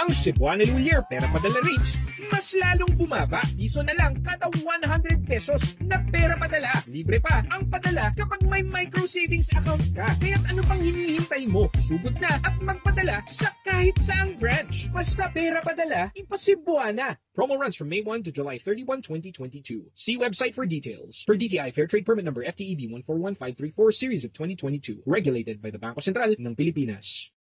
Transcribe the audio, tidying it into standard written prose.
Ang Cebuana Lhuillier Pera Padala rates mas lalong bumaba. Piso na lang kada 100 pesos na pera padala. Libre pa ang padala kapag may micro savings account ka. Kaya't ano pang hinihintay mo? Sugod na at magpadala sa kahit saang branch. Basta pera padala, ipa-Cebuana. Promo runs from May 1 to July 31, 2022. See website for details. Per DTI Fair Trade Permit Number FTEB 141534 Series of 2022. Regulated by the Bangko Sentral ng Pilipinas.